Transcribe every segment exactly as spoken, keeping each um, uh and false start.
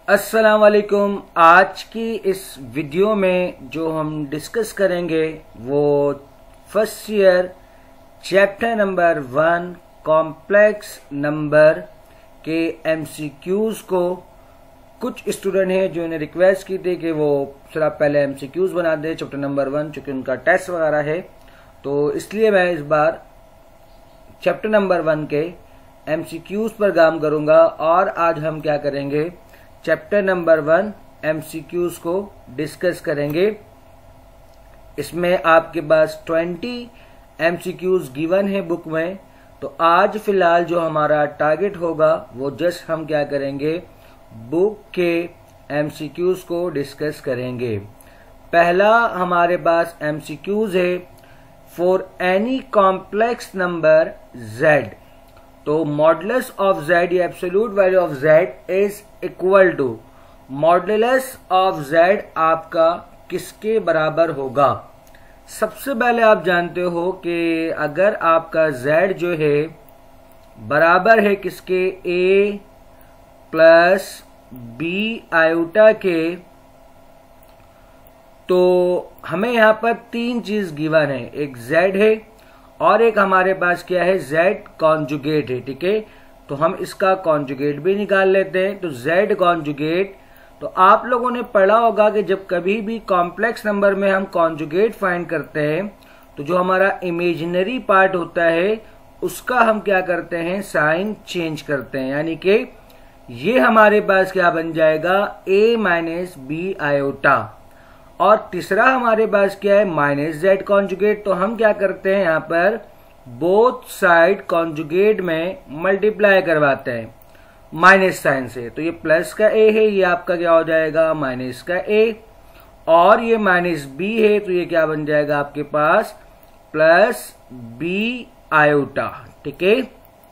अस्सलाम वालेकुम। आज की इस वीडियो में जो हम डिस्कस करेंगे वो first year chapter number one complex number के एमसीक्यूज को कुछ स्टूडेंट हैं जो इन्हें रिक्वेस्ट की थी कि वो सर आप पहले एमसीक्यूज बना दें चैप्टर नंबर वन, चूंकि उनका टेस्ट वगैरह है, तो इसलिए मैं इस बार चैप्टर नंबर वन के एमसीक्यूज पर काम करूंगा। और आज हम क्या करेंगे, चैप्टर नंबर वन एमसीक्यूज को डिस्कस करेंगे। इसमें आपके पास ट्वेंटी एमसीक्यूज गिवन है बुक में, तो आज फिलहाल जो हमारा टारगेट होगा वो जस्ट हम क्या करेंगे, बुक के एमसीक्यूज को डिस्कस करेंगे। पहला हमारे पास एमसीक्यूज है, for any complex number z, तो मॉडुलस ऑफ z या absolute value of z is equal to modulus of z आपका किसके बराबर होगा। सबसे पहले आप जानते हो कि अगर आपका z जो है बराबर है किसके, a प्लस बी आयोटा के, तो हमें यहां पर तीन चीज गिवन है, एक z है और एक हमारे पास क्या है, z कॉन्जुगेट है। ठीक है, तो हम इसका कॉन्जुगेट भी निकाल लेते हैं। तो z कॉन्जुगेट, तो आप लोगों ने पढ़ा होगा कि जब कभी भी कॉम्प्लेक्स नंबर में हम कॉन्जुगेट फाइंड करते हैं तो जो हमारा इमेजिनरी पार्ट होता है उसका हम क्या करते हैं, साइन चेंज करते हैं। यानी कि ये हमारे पास क्या बन जाएगा, a माइनस बी आयोटा, और तीसरा हमारे पास क्या है, माइनस जेड कॉन्जुगेट। तो हम क्या करते हैं, यहाँ पर बोथ साइड कॉन्जुगेट में मल्टीप्लाई करवाते हैं माइनस साइन से। तो ये प्लस का a है, ये आपका क्या हो जाएगा, माइनस का a, और ये माइनस b है, तो ये क्या बन जाएगा आपके पास, प्लस b आयोटा। ठीक है,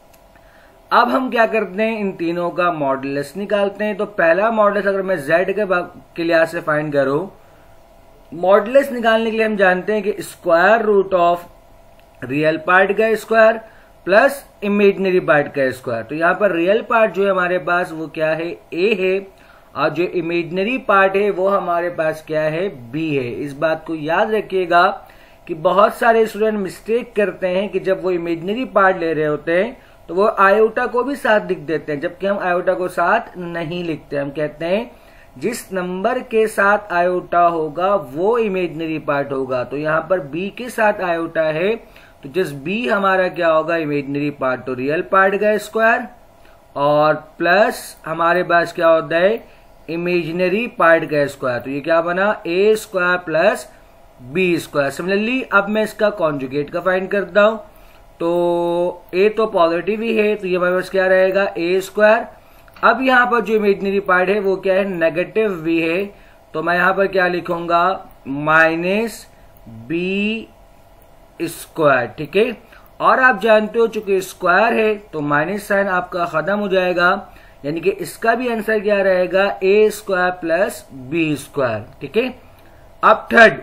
अब हम क्या करते हैं, इन तीनों का मॉडुलस निकालते हैं। तो पहला मॉडुलस अगर मैं z के, के लिहाज से फाइंड करूं, मॉडुलस निकालने के लिए हम जानते हैं कि square root of real part का स्क्वायर प्लस इमेजिनरी पार्ट का स्क्वायर। तो यहाँ पर रियल पार्ट जो है हमारे पास वो क्या है, a है, और जो इमेजिनरी पार्ट है वो हमारे पास क्या है, b है। इस बात को याद रखिएगा कि बहुत सारे स्टूडेंट मिस्टेक करते हैं कि जब वो इमेजिनरी पार्ट ले रहे होते हैं तो वो आयोटा को भी साथ लिख देते हैं, जबकि हम आयोटा को साथ नहीं लिखते। हम कहते हैं जिस नंबर के साथ आयोटा होगा वो इमेजिनरी पार्ट होगा। तो यहाँ पर b के साथ आयोटा है, तो जस्ट b हमारा क्या होगा, इमेजिनरी पार्ट, तो रियल पार्ट का स्क्वायर, और प्लस हमारे पास क्या होता है, इमेजिनरी पार्ट का स्क्वायर। तो ये क्या बना, a square plus b square. Similarly अब मैं इसका कॉन्जुगेट का फाइंड करता हूं, तो a तो पॉजिटिव ही है, तो ये हमारे पास क्या रहेगा, a स्क्वायर। अब यहाँ पर जो इमेजिनरी पार्ट है वो क्या है, नेगेटिव b है, तो मैं यहाँ पर क्या लिखूंगा, माइनस बी स्क्वायर। ठीक है, और आप जानते हो चूंकि स्क्वायर है तो माइनस साइन आपका खत्म हो जाएगा, यानी कि इसका भी आंसर क्या रहेगा, a square plus B square. ठीक है, अब third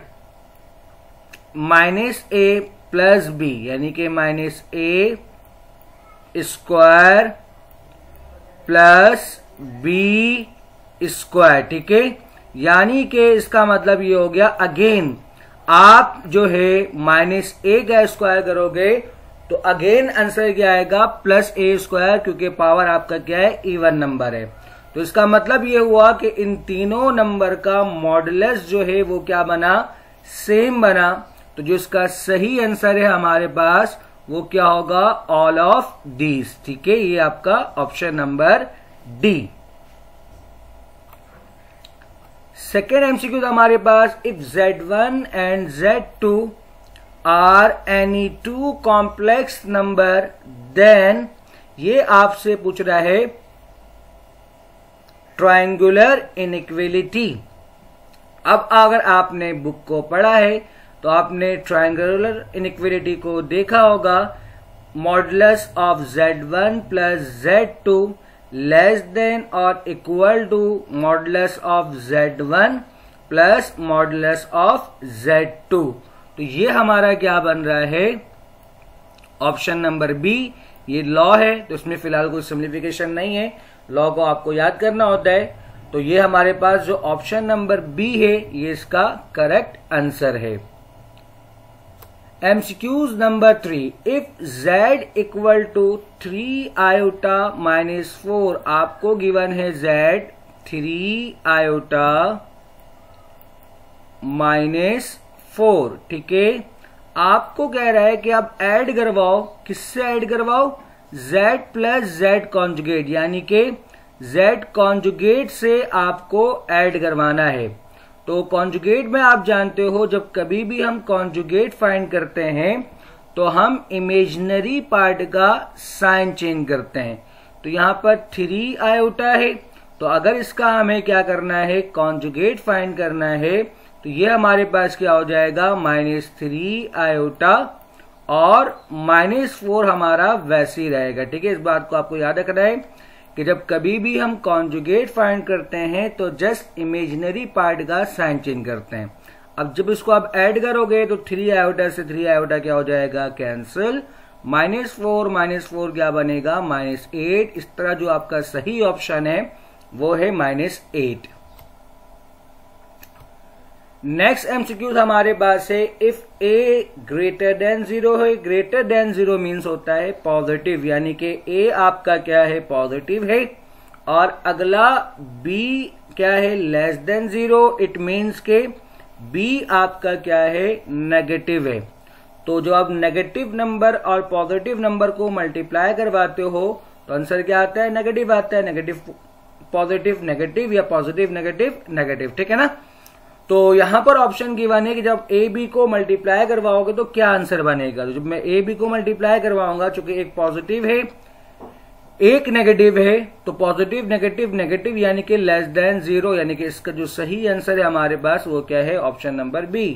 minus a plus B, यानी कि minus a square plus B square. ठीक है, यानी कि इसका मतलब ये हो गया, अगेन आप जो है माइनस ए का स्क्वायर करोगे तो अगेन आंसर क्या आएगा, प्लस ए स्क्वायर, क्योंकि पावर आपका क्या है, इवन नंबर है। तो इसका मतलब ये हुआ कि इन तीनों नंबर का मॉडुलस जो है वो क्या बना, सेम बना। तो जो इसका सही आंसर है हमारे पास वो क्या होगा, ऑल ऑफ दीज। ठीक है, ये आपका option number D. Second MCQ हमारे पास, if Z one and Z two are any two complex number then, ये आपसे पूछ रहा है ट्रायंगुलर इनइक्वालिटी। अब अगर आपने बुक को पढ़ा है तो आपने ट्रायंगुलर इनइक्वालिटी को देखा होगा, modulus of Z one plus Z two less than और equal to modulus of Z one plus modulus of Z two. तो ये हमारा क्या बन रहा है, ऑप्शन नंबर बी। ये लॉ है तो इसमें फिलहाल कोई सिम्प्लीफिकेशन नहीं है, लॉ को आपको याद करना होता है। तो ये हमारे पास जो ऑप्शन नंबर बी है ये इसका करेक्ट आंसर है। MCQs number three, if z equal to three iota minus four, आपको गिवन है z three iota minus four, ठीक है। आपको कह रहा है कि आप ऐड करवाओ, किससे ऐड करवाओ, z प्लस z कॉन्जुगेट, यानी कि z कॉन्जुगेट से आपको ऐड करवाना है। तो कॉन्जुगेट में आप जानते हो जब कभी भी हम कॉन्जुगेट फाइंड करते हैं तो हम इमेजिनरी पार्ट का साइन चेंज करते हैं। तो यहां पर थ्री आयोटा है, तो अगर इसका हमें क्या करना है, कॉन्जुगेट फाइंड करना है, तो ये हमारे पास क्या हो जाएगा, माइनस थ्री आयोटा और माइनस फोर हमारा वैसे ही रहेगा, ठीक है। इस बात को आपको याद रखना है कि जब कभी भी हम कॉन्जुगेट फाइंड करते हैं तो जस्ट इमेजिनरी पार्ट का साइन चेंज करते हैं। अब जब इसको आप ऐड करोगे तो थ्री आयोटा से थ्री आयोटा क्या हो जाएगा, cancel, minus four minus four क्या बनेगा, माइनस एट। इस तरह जो आपका सही ऑप्शन है वो है माइनस एट। नेक्स्ट एमसीक्यू हमारे पास है, if A greater than zero है, ग्रेटर देन जीरो मीन्स होता है पॉजिटिव, यानी कि ए आपका क्या है, पॉजिटिव है, और अगला बी क्या है, less than zero, it means के बी आपका क्या है, नेगेटिव है। तो जो आप नेगेटिव नंबर और पॉजिटिव नंबर को मल्टीप्लाई करवाते हो तो आंसर क्या आता है, नेगेटिव आता है, नेगेटिव पॉजिटिव नेगेटिव या पॉजिटिव नेगेटिव नेगेटिव, ठीक है ना। तो यहां पर ऑप्शन गिवन है कि जब ए बी को मल्टीप्लाई करवाओगे तो क्या आंसर बनेगा। तो जब मैं ए बी को मल्टीप्लाई करवाऊंगा, चूंकि एक पॉजिटिव है एक नेगेटिव है, तो पॉजिटिव नेगेटिव नेगेटिव यानी कि लेस देन जीरो, यानी कि इसका जो सही आंसर है हमारे पास वो क्या है, option number B.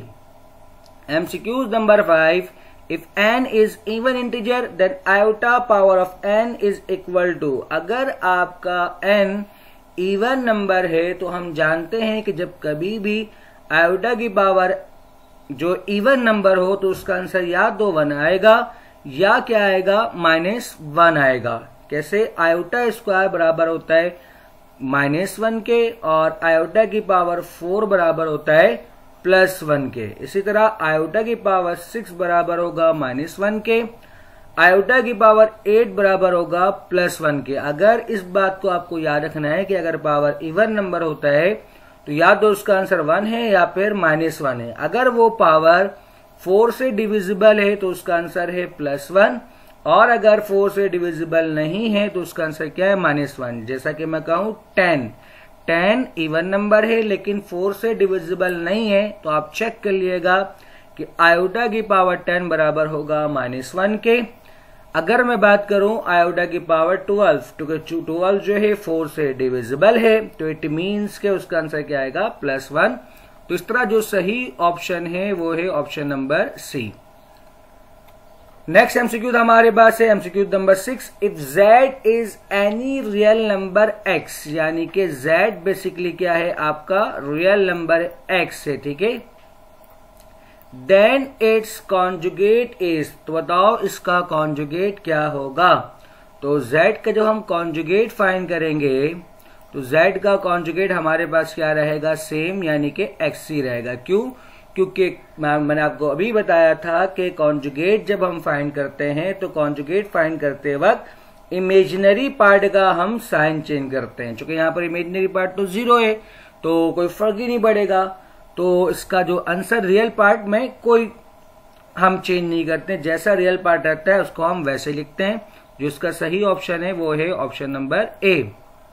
MCQs number five, if n is even integer then iota power of n is equal to, अगर आपका n इवन नंबर है तो हम जानते हैं कि जब कभी भी आयोटा की पावर जो इवन नंबर हो तो उसका आंसर या तो वन आएगा या क्या आएगा, माइनस वन आएगा। कैसे, आयोटा स्क्वायर बराबर होता है माइनस वन के और आयोटा की पावर फोर बराबर होता है प्लस वन के। इसी तरह आयोटा की पावर सिक्स बराबर होगा माइनस वन के, आयोटा की पावर एट बराबर होगा प्लस वन के। अगर इस बात को आपको याद रखना है कि अगर पावर इवन नंबर होता है तो या तो उसका आंसर वन है या फिर माइनस वन है। अगर वो पावर फोर से डिविजिबल है तो उसका आंसर है प्लस वन, और अगर फोर से डिविजिबल नहीं है तो उसका आंसर क्या है, माइनस वन। जैसा कि मैं कहूं टेन, टेन इवन नंबर है लेकिन फोर से डिविजिबल नहीं है, तो आप चेक कर लिएगा कि आयोटा की पावर टेन बराबर होगा माइनस वन के। अगर मैं बात करूं आयोटा की पावर ट्वेल्व, क्योंकि ट्वेल्व जो है फोर से डिविजिबल है, तो इट मीन्स के उसका आंसर क्या आएगा, प्लस वन। तो इस तरह जो सही ऑप्शन है वो है option number C. Next MCQ हमारे पास है MCQ number six, if z is any real number x, यानी कि z बेसिकली क्या है, आपका रियल नंबर x है, ठीक है। देन इट्स कॉन्जुगेट इज, तो बताओ इसका कॉन्जुगेट क्या होगा। तो z का जब हम कॉन्जुगेट फाइंड करेंगे तो z का कॉन्जुगेट हमारे पास क्या रहेगा, सेम, यानी कि x ही रहेगा। क्यों, क्योंकि मैंने आपको अभी बताया था कि कॉन्जुगेट जब हम फाइंड करते हैं तो कॉन्जुगेट फाइंड करते वक्त इमेजिनरी पार्ट का हम साइन चेंज करते हैं। चूंकि यहाँ पर इमेजिनरी पार्ट तो जीरो है तो कोई फर्क ही नहीं पड़ेगा, तो इसका जो आंसर रियल पार्ट में कोई हम चेंज नहीं करते, जैसा रियल पार्ट रहता है उसको हम वैसे लिखते हैं। जो इसका सही ऑप्शन है वो है option number A.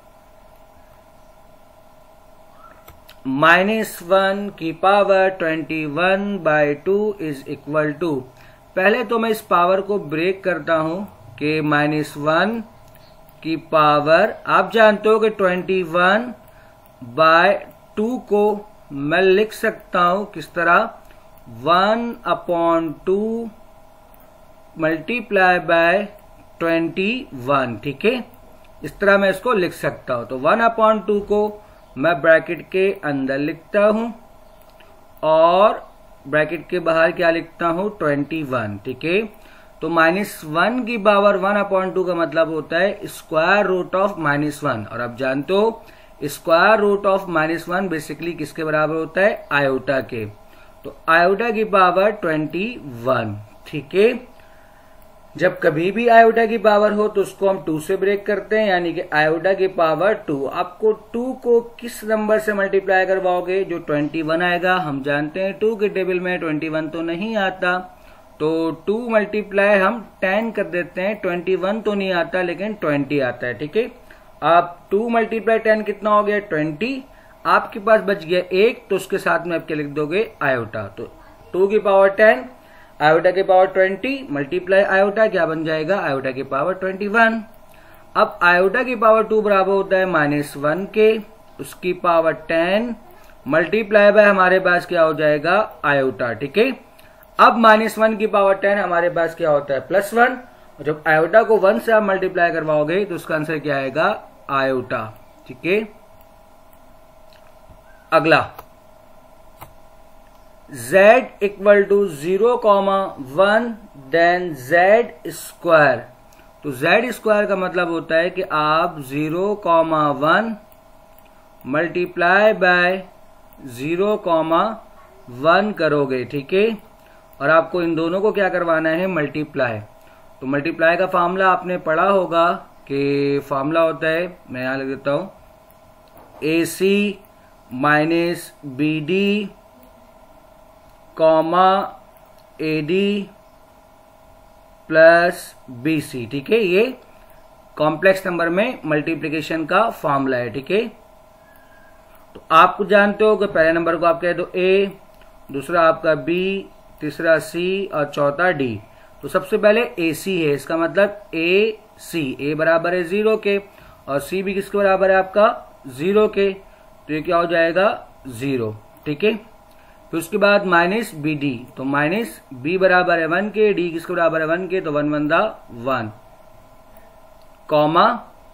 Minus one की power twenty one by two is equal to, पहले तो मैं इस पावर को ब्रेक करता हूं कि माइनस वन की पावर, आप जानते हो कि ट्वेंटी वन बाय टू को मैं लिख सकता हूं किस तरह, one upon two multiply by twenty one, ठीक है। इस तरह मैं इसको लिख सकता हूं। तो वन अपॉन टू को मैं ब्रैकेट के अंदर लिखता हूं और ब्रैकेट के बाहर क्या लिखता हूं, ट्वेंटी वन, ठीक है। तो माइनस वन की पावर वन अपॉइंट टू का मतलब होता है square root of minus one, और आप जानते हो square root of minus one basically किसके बराबर होता है, आयोटा के। तो आयोटा की पावर ट्वेंटी वन। ठीक है, जब कभी भी आयोटा की पावर हो तो उसको हम टू से ब्रेक करते हैं, यानी कि आयोटा की पावर टू। आपको टू को किस नंबर से मल्टीप्लाई करवाओगे, जो ट्वेंटी वन आएगा। हम जानते हैं टू के टेबल में ट्वेंटी वन तो नहीं आता, तो टू मल्टीप्लाई हम टेन कर देते हैं। ट्वेंटी वन तो नहीं आता लेकिन ट्वेंटी आता है। ठीक है, आप टू मल्टीप्लाई टेन कितना हो गया, ट्वेंटी। आपके पास बच गया एक, तो उसके साथ में आप क्या लिख दोगे, आयोटा। तो टू की पावर टेन, आयोटा की पावर ट्वेंटी, मल्टीप्लाई आयोटा क्या बन जाएगा, आयोटा की पावर ट्वेंटी वन। अब आयोटा की पावर टू बराबर होता है माइनस वन के, उसकी पावर टेन मल्टीप्लाई बाय हमारे पास क्या हो जाएगा, आयोटा। ठीक है, अब माइनस वन की पावर टेन हमारे पास क्या होता है, प्लस वन। जब आयोटा को वन से आप मल्टीप्लाई करवाओगे तो उसका आंसर क्या आएगा, आयोटा। ठीक है, अगला z equal to zero comma one then z square. तो z स्क्वायर का मतलब होता है कि आप zero comma one multiply by zero comma one करोगे। ठीक है, और आपको इन दोनों को क्या करवाना है, मल्टीप्लाई। तो मल्टीप्लाई का फॉर्मूला आपने पढ़ा होगा कि फॉर्मूला होता है, मैं यहां लिख देता हूं, A C minus B D comma A D plus B C. ठीक है, ये कॉम्प्लेक्स नंबर में मल्टीप्लिकेशन का फॉर्मूला है। ठीक है, तो आप जानते हो कि पहले नंबर को आप कह दो ए, दूसरा आपका बी, तीसरा सी और चौथा डी। तो सबसे पहले ए सी है, इसका मतलब ए सी, ए बराबर है जीरो के और सी भी किसके बराबर है आपका, जीरो के। तो ये क्या हो जाएगा, जीरो। ठीक है, फिर उसके बाद माइनस बी डी, तो माइनस बी बराबर है वन के, डी किसके बराबर है वन के, तो वन वन दा वन, कॉमा।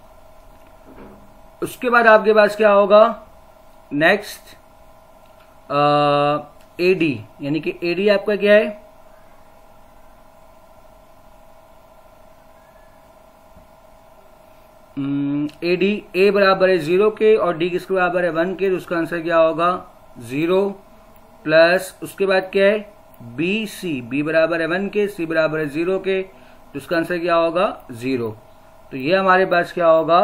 उसके बाद आपके पास क्या होगा, नेक्स्ट ए डी, यानी कि ए डी आपका क्या है, ए डी, ए बराबर है जीरो के और डी किसके बराबर है वन के, तो उसका आंसर क्या होगा, जीरो। प्लस उसके बाद क्या है, बी सी, बी बराबर है वन के, सी बराबर है जीरो के, तो उसका आंसर क्या होगा, जीरो। तो ये हमारे पास क्या होगा,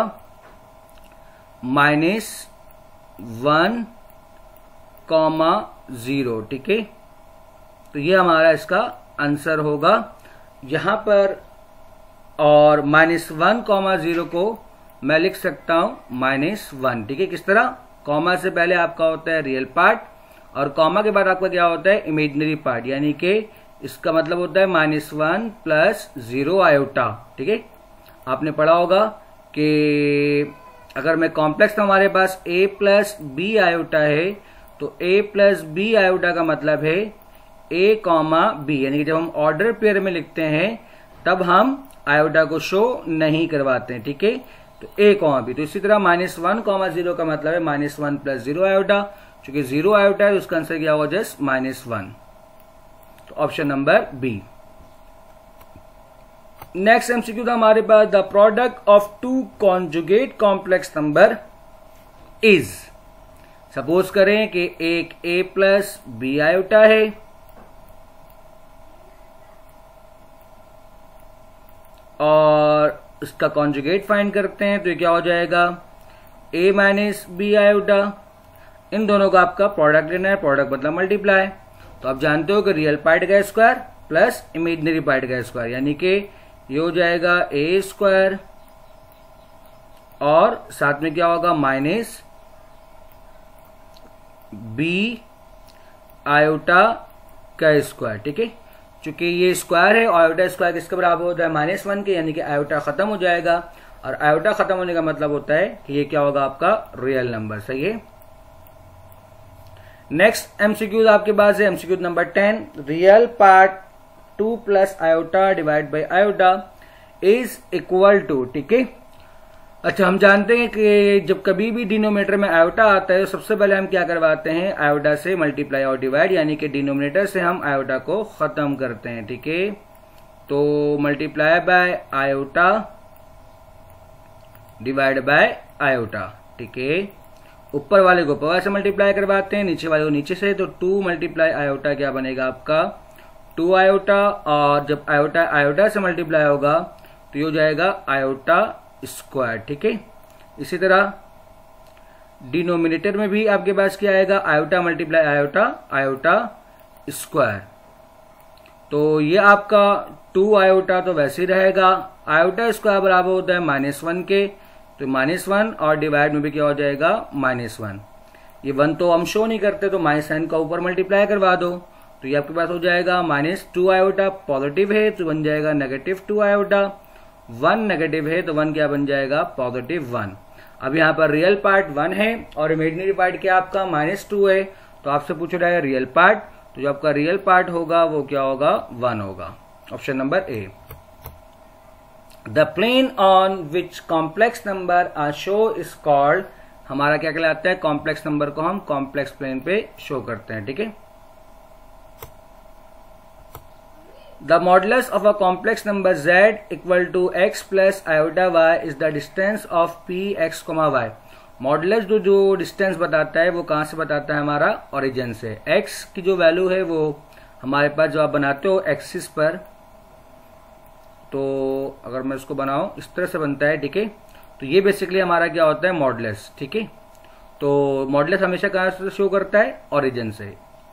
माइनस वन कॉमा जीरो। ठीक है, तो ये हमारा इसका आंसर होगा यहां पर। और माइनस वन कॉमा जीरो को मैं लिख सकता हूं माइनस वन। ठीक है, किस तरह, कॉमा से पहले आपका होता है रियल पार्ट और कॉमा के बाद आपका क्या होता है, इमेजिनरी पार्ट, यानी कि इसका मतलब होता है minus one plus zero iota. ठीक है, आपने पढ़ा होगा कि अगर मैं कॉम्प्लेक्स तो हमारे पास a प्लस बी आयोटा है, तो a प्लस बी आयोटा का मतलब है a कॉमा बी, यानी कि जब हम ऑर्डर पेयर में लिखते हैं तब हम आयोटा को शो नहीं करवाते हैं। ठीक है, तो a कॉमा बी। तो इसी तरह माइनस वन कॉमा जीरो का मतलब है minus one plus zero iota, चूंकि जीरो आयोटा है उसका आंसर क्या होगा, जस्ट माइनस वन। तो option number B. Next MCQ था हमारे पास, the product of two conjugate complex number is. Suppose करें कि एक a प्लस बी आयोटा है और इसका कॉन्जुगेट फाइंड करते हैं, तो ये क्या हो जाएगा, a माइनस बी आयोटा। इन दोनों का आपका प्रोडक्ट लेना है, प्रोडक्ट मतलब मल्टीप्लाई। तो आप जानते हो कि रियल पार्ट का स्क्वायर प्लस इमेजिनरी पार्ट का स्क्वायर, यानी कि ये हो जाएगा ए स्क्वायर और साथ में क्या होगा, माइनस बी आयोटा का स्क्वायर। ठीक है, चूंकि ये स्क्वायर है और आयोटा स्क्वायर किसके बराबर होता है, माइनस वन के, यानी कि आयोटा खत्म हो जाएगा और आयोटा खत्म होने का मतलब होता है कि ये क्या होगा, आपका रियल नंबर। सही है। नेक्स्ट एमसीक्यू आपके पास है MCQ number ten, real part two plus iota divide by iota is equal to. ठीक है, अच्छा हम जानते हैं कि जब कभी भी डिनोमिनेटर में आयोटा आता है तो सबसे पहले हम क्या करवाते हैं, आयोटा से मल्टीप्लाई और डिवाइड, यानी कि डिनोमिनेटर से हम आयोटा को खत्म करते हैं। ठीक है, तो multiply by iota divide by iota. ठीक है, ऊपर वाले को ऊपर वाले से मल्टीप्लाई करवाते हैं, नीचे वाले को नीचे से, तो टू मल्टीप्लाई आयोटा क्या बनेगा आपका टू आयोटा, और जब आयोटा आयोटा से मल्टीप्लाई होगा तो ये हो जाएगा आयोटा स्क्वायर। ठीक है, इसी तरह डिनोमिनेटर में भी आपके पास क्या आएगा iota multiply iota iota square. तो ये आपका टू आयोटा तो वैसे ही रहेगा, आयोटा स्क्वायर बराबर होता है माइनस वन के, तो माइनस वन और डिवाइड में भी क्या हो जाएगा माइनस वन। ये वन तो हम शो नहीं करते, तो माइनस साइन का ऊपर मल्टीप्लाई करवा दो, तो ये आपके पास हो जाएगा माइनस टू आयोटा, पॉजिटिव है तो बन जाएगा negative two iota, one negative है तो वन क्या बन जाएगा पॉजिटिव वन। अब यहाँ पर रियल पार्ट वन है और इमेजिनरी पार्ट क्या आपका माइनस टू है, तो आपसे पूछ रहा है रियल पार्ट, तो जो आपका रियल पार्ट होगा वो क्या होगा वन होगा। Option number A. The plane on which complex number are show is called, हमारा क्या कहलाता है कॉम्प्लेक्स नंबर को हम कॉम्प्लेक्स प्लेन पे शो करते हैं। ठीक है, the modulus of a complex number z equal to X plus iota Y is the distance of P X comma Y. Modulus जो जो डिस्टेंस बताता है वो कहां से बताता है हमारा ओरिजिन से। x की जो वैल्यू है वो हमारे पास जो आप बनाते हो एक्सिस पर, तो अगर मैं इसको बनाऊं इस तरह से बनता है। ठीक है, तो ये बेसिकली हमारा क्या होता है मॉडुलस। ठीक है, तो मॉडुलस हमेशा कहां से शो करता है ओरिजिन से।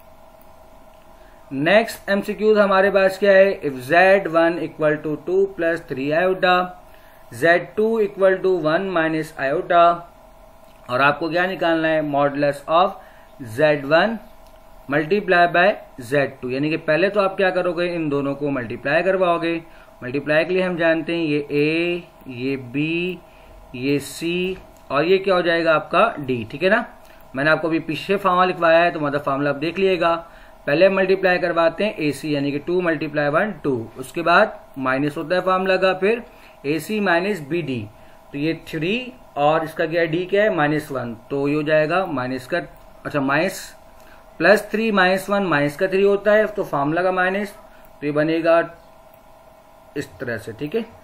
नेक्स्ट एमसीक्यूज हमारे पास क्या है, if Z one equal to two plus three iota, Z two equal to one minus iota, और आपको क्या निकालना है modulus of Z one multiply by Z two, यानी कि पहले तो आप क्या करोगे इन दोनों को मल्टीप्लाई करवाओगे। मल्टीप्लाई के लिए हम जानते हैं ये ए, ये बी, ये सी, और ये क्या हो जाएगा आपका डी। ठीक है ना, मैंने आपको अभी पीछे फॉर्मूला लिखवाया है तो मतलब फॉर्मूला आप देख लीजिएगा। पहले मल्टीप्लाई करवाते हैं ए सी, यानी कि टू मल्टीप्लाई वन टू, उसके बाद माइनस होता है फॉर्मूला का, फिर A C minus B D, तो ये थ्री और इसका क्या है डी क्या है माइनस वन, तो ये हो जाएगा माइनस का अच्छा minus plus three minus one minus का थ्री होता है, तो फॉर्मूला का माइनस, तो ये बनेगा इस तरह से। ठीक है,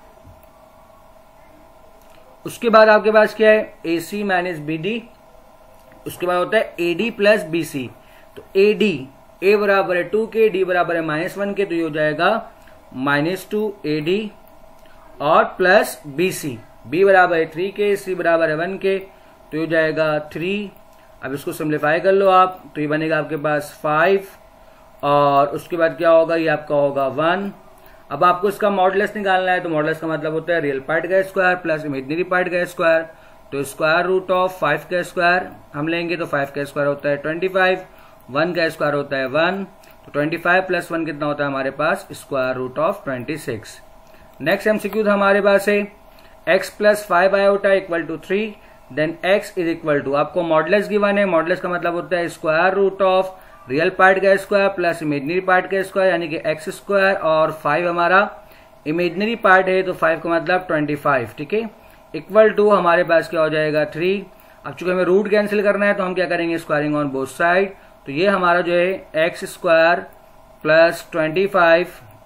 उसके बाद आपके पास क्या है A C minus B D, उसके बाद होता है A D plus B C, तो ए डी ए बराबर है टू के, डी बराबर है माइनस वन के, तो ये हो जाएगा माइनस टू ए डी और प्लस बी सी, बी बराबर है थ्री के, सी बराबर है वन के, तो ये हो जाएगा थ्री। अब इसको सिंप्लीफाई कर लो आप, तो ये बनेगा आपके पास फाइव, और उसके बाद क्या होगा ये आपका होगा वन। अब आपको इसका मॉडुलस निकालना है, तो मॉडुलस का मतलब होता है रियल पार्ट का स्क्वायर प्लस इमेजिनरी पार्ट का स्क्वायर, तो स्क्वायर रूट ऑफ फाइव का स्क्वायर हम लेंगे, तो फाइव का स्क्वायर होता है ट्वेंटी फाइव, वन का स्क्वायर होता है वन, तो ट्वेंटी फाइव प्लस वन कितना होता है हमारे पास square root of twenty six. Next MCQ हमारे पास है x plus five iota equal to three, then x is equal to, आपको मॉडुलस गिवन है, मॉडुलस का मतलब होता है square root of real part का स्क्वायर प्लस इमेजिनरी पार्ट का स्क्वायर, यानी कि एक्स स्क्वायर, और फाइव हमारा इमेजिनरी पार्ट है तो फाइव का मतलब ट्वेंटी फाइव। ठीक है, इक्वल टू हमारे पास क्या हो जाएगा थ्री। अब चूंकि हमें रूट कैंसिल करना है तो हम क्या करेंगे स्क्वायरिंग ऑन बोथ साइड, तो ये हमारा जो है X square plus twenty five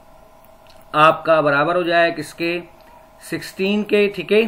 आपका बराबर हो जाए किसके सिक्सटीन के। ठीक है,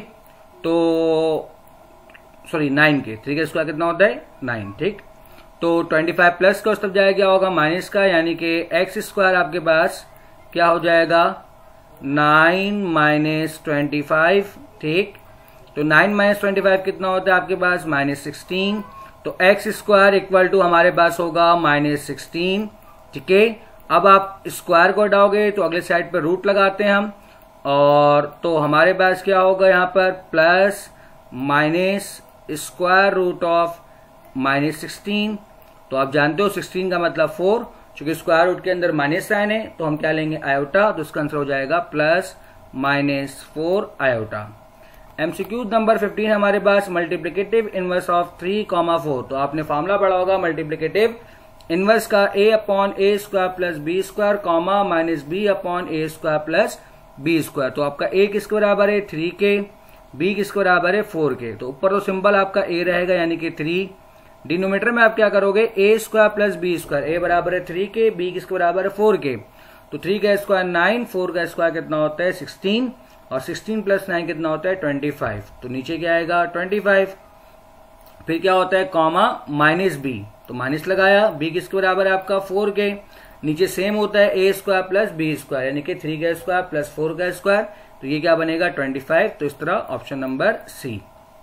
तो सॉरी नाइन के, थ्री का स्क्वायर कितना होता है नाइन। ठीक, तो ट्वेंटी फाइव प्लस का उस तब जाएगा क्या होगा माइनस का, यानी कि एक्स स्क्वायर आपके पास क्या हो जाएगा नाइन माइनस ट्वेंटी फाइव। ठीक, तो नाइन माइनस ट्वेंटी फाइव कितना होता है आपके पास माइनस सिक्सटीन, तो एक्स स्क्वायर इक्वल टू हमारे पास होगा माइनस सिक्सटीन। ठीक है, अब आप स्क्वायर को हटाओगे तो अगले साइड पर रूट लगाते हैं हम, और तो हमारे पास क्या होगा यहाँ पर plus minus square root of minus sixteen, तो आप जानते हो सिक्सटीन का मतलब फोर, चूंकि स्क्वायर रूट के अंदर माइनस साइन है तो हम क्या लेंगे आयोटा, तो इसका आंसर हो जाएगा plus minus four iota. MCQ number fifteen हमारे पास multiplicative inverse of three comma four, तो आपने फॉर्मूला पढ़ा होगा मल्टीप्लिकेटिव इनवर्स का A upon A square plus B square comma minus B upon A square plus B square, तो आपका ए किसके बराबर है थ्री के, बी किसके बराबर है फोर के, तो ऊपर तो सिंबल आपका ए रहेगा यानी कि थ्री, डिनोमिनेटर में आप क्या करोगे A square plus B square, A बराबर है थ्री के, बी किसके बराबर है फोर के, तो थ्री का स्क्वायर नाइन, फोर का स्क्वायर कितना होता है सिक्सटीन, और सिक्सटीन प्लस नाइन कितना होता है ट्वेंटी फाइव, तो नीचे क्या आएगा ट्वेंटी फाइव। फिर क्या होता है कॉमा माइनस बी, तो माइनस लगाया, बी किसके बराबर है आपका फोर के, नीचे सेम होता है A square plus B square यानी कि थ्री का स्क्वायर प्लस फोर का स्क्वायर, तो ये क्या बनेगा ट्वेंटी फाइव। तो इस तरह option number C,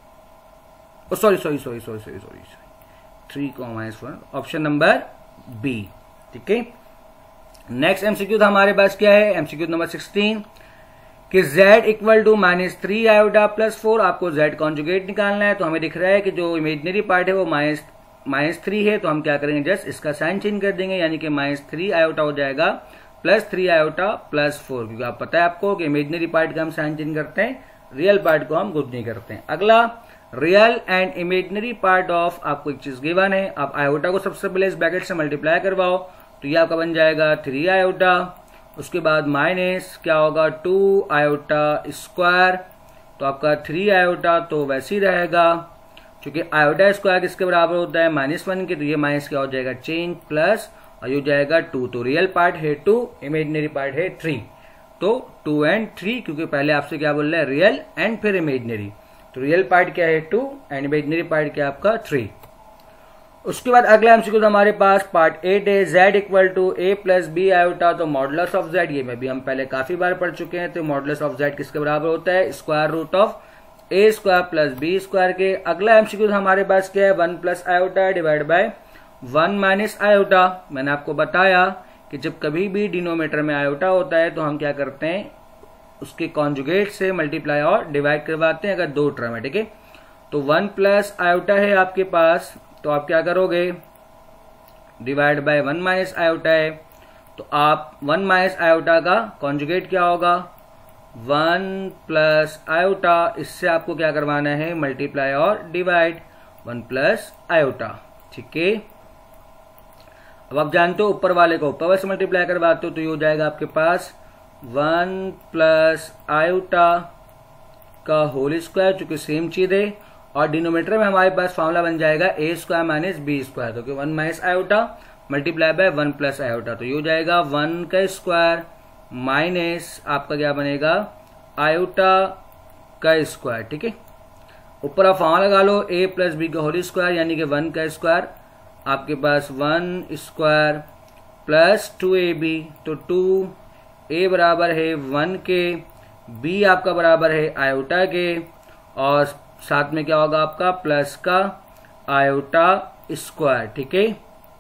sorry sorry sorry sorry sorry sorry three comma option number B. ठीक है, नेक्स्ट एमसीक्यू था हमारे पास क्या है, एमसीक्यू नंबर सिक्सटीन कि z equal to minus three iota plus four, आपको z कॉन्जुगेट निकालना है। तो हमें दिख रहा है कि जो इमेजिनरी पार्ट है वो माइनस माइनस थ्री है, तो हम क्या करेंगे जस्ट इसका साइन चेंज कर देंगे, यानी कि माइनस थ्री आयोटा हो जाएगा plus three iota plus four, क्योंकि आप पता है आपको कि इमेजिनरी पार्ट का हम साइन चेंज करते हैं, रियल पार्ट को हम कुछ नहीं करते हैं। अगला real and imaginary part of, आपको एक चीज गिवन है, आप आयोटा को सबसे पहले इस ब्रैकेट से मल्टीप्लाई करवाओ, तो ये आपका बन जाएगा थ्री आयोटा, उसके बाद माइनस क्या होगा टू आयोटा स्क्वायर, तो आपका थ्री आयोटा तो वैसे ही रहेगा, क्योंकि आयोटा स्क्वायर किसके बराबर होता है माइनस वन के, तो ये माइनस क्या हो जाएगा चेंज प्लस और ये हो जाएगा टू, तो रियल पार्ट है टू, इमेजिनरी पार्ट है थ्री, तो टू एंड थ्री, क्योंकि पहले आपसे क्या बोल रहा है रियल एंड फिर इमेजिनरी, तो रियल पार्ट क्या है टू एंड इमेजिनरी पार्ट क्या आपका थ्री। उसके बाद अगला एमसीक्यू हमारे पास पार्ट एट है, z equal to A plus B iota, तो मॉडुलस ऑफ z, ये में भी हम पहले काफी बार पढ़ चुके हैं, तो मॉडुलस ऑफ z किसके बराबर होता है square root of A square plus B square के। अगला एमसीक्यू हमारे पास क्या है one plus iota divide by one minus iota. मैंने आपको बताया कि जब कभी भी डिनोमिनेटर में आयोटा होता है तो हम क्या करते हैं उसके कॉन्जुगेट से मल्टीप्लाई और डिवाइड करवाते हैं अगर दो टर्म है। ठीक है, तो वन प्लस आयोटा है आपके पास, तो आप क्या करोगे divide by one minus iota है, तो आप वन माइनस आयोटा का कॉन्जुगेट क्या होगा वन प्लस आयोटा, इससे आपको क्या करवाना है मल्टीप्लाई और डिवाइड वन प्लस आयोटा। ठीक है, अब आप जानते हो ऊपर वाले को ऊपर से मल्टीप्लाई करवाते हो, तो ये हो जाएगा आपके पास वन प्लस आयोटा का होल स्क्वायर, चूंकि सेम चीज है, और डिनोमिनेटर में हमारे पास फॉर्मूला बन जाएगा A square minus B square, तो one minus iota multiply by one plus iota, तो ये हो जाएगा वन का स्क्वायर माइनस आपका क्या बनेगा आयोटा का स्क्वायर। ठीक है, ऊपर आप फॉर्मूला लगा लो ए प्लस बी का होल स्क्वायर यानी कि वन का स्क्वायर, आपके पास one square plus two A B, तो टू ए बराबर है वन के, बी आपका बराबर है आयोटा के, और साथ में क्या होगा आपका प्लस का आयोटा स्क्वायर। ठीक है,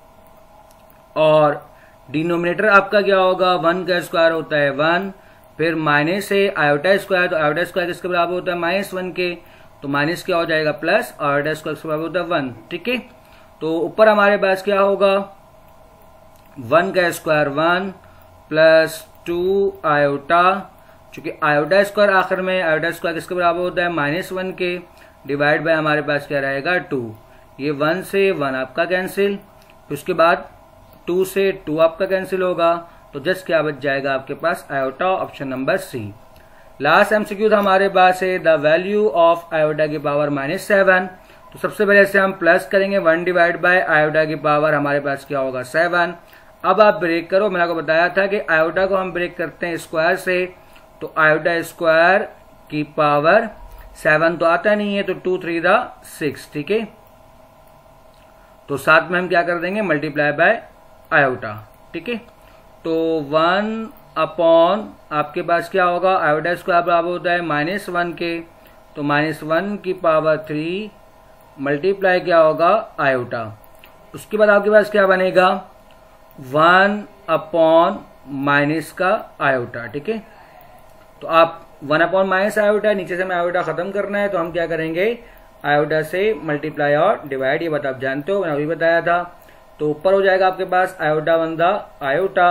और डिनोमिनेटर आपका क्या होगा वन का स्क्वायर होता है वन, फिर माइनस है आयोटा स्क्वायर, तो आयोटा स्क्वायर किसके बराबर होता है माइनस वन के, तो माइनस क्या हो जाएगा प्लस, आयोटा स्क्वायर किसके बराबर होता है वन। ठीक है, तो ऊपर हमारे पास क्या होगा वन का square one plus two iota, चूंकि आयोटा स्क्वायर आखिर में आयोटा स्क्वायर किसके बराबर होता है माइनस वन के, डिवाइड बाय हमारे पास क्या रहेगा टू, ये वन से वन आपका कैंसिल, उसके बाद टू से टू आपका कैंसिल होगा, तो जस्ट क्या बच जाएगा आपके पास iota, option number C. Last MCQ था हमारे पास है द वैल्यू ऑफ आयोटा की पावर माइनस सेवन, तो सबसे पहले से हम प्लस करेंगे वन डिवाइड बाय आयोटा की पावर हमारे पास क्या होगा सेवन। अब आप ब्रेक करो, मैंने आपको बताया था कि आयोटा को हम ब्रेक करते हैं स्क्वायर से, तो आयोटा स्क्वायर की पावर सेवन तो आता नहीं है, तो टू थ्री द सिक्स। ठीक है, तो साथ में हम क्या कर देंगे मल्टीप्लाई बाय आयोटा। ठीक है, तो वन अपॉन आपके पास क्या होगा आयोटा स्क्वायर बराबर होता है माइनस वन के, तो माइनस वन की पावर थ्री मल्टीप्लाई क्या होगा आयोटा, उसके बाद आपके पास क्या बनेगा वन अपॉन माइनस का आयोटा। ठीक है, तो आप वन अपॉन माइनस आयोटा, नीचे से हमें आयोटा खत्म करना है, तो हम क्या करेंगे आयोटा से मल्टीप्लाई और डिवाइड, ये बात आप जानते हो मैंने अभी बताया था, तो ऊपर हो जाएगा आपके पास आयोटा वन द आयोटा,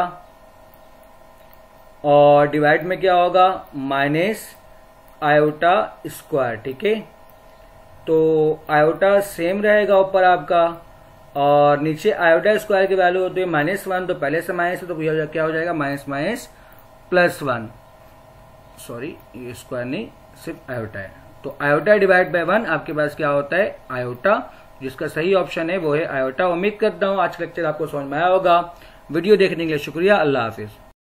और डिवाइड में क्या होगा माइनस आयोटा स्क्वायर। ठीक है, तो आयोटा सेम रहेगा ऊपर आपका, और नीचे आयोटा स्क्वायर की वैल्यू होती है माइनस वन, तो पहले से माइनस है तो क्या हो जाएगा minus minus plus one, sorry ये स्क्वायर नहीं सिर्फ आयोटा है, तो आयोटा डिवाइड बाय वन आपके पास क्या होता है आयोटा, जिसका सही ऑप्शन है वो है आयोटा। उम्मीद करता हूँ आज का लेक्चर आपको समझ में आया होगा। वीडियो देखने के लिए शुक्रिया, अल्लाह हाफिज।